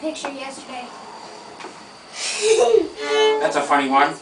picture yesterday. That's a funny one.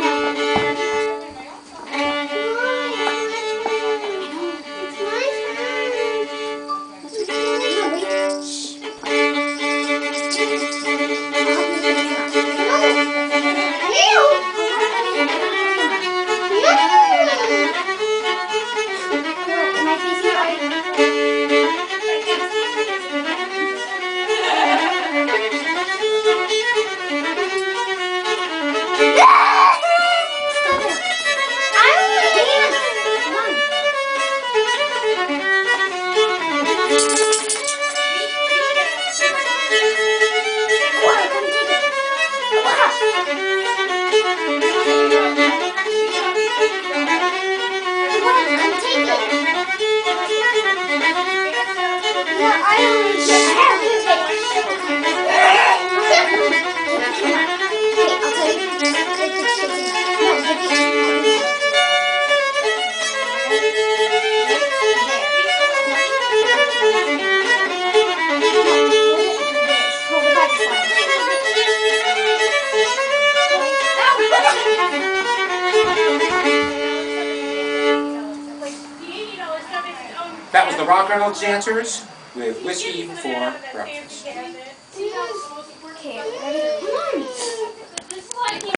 That was the Reynolds dancers with whiskey for breakfast. Okay, ready? Come on.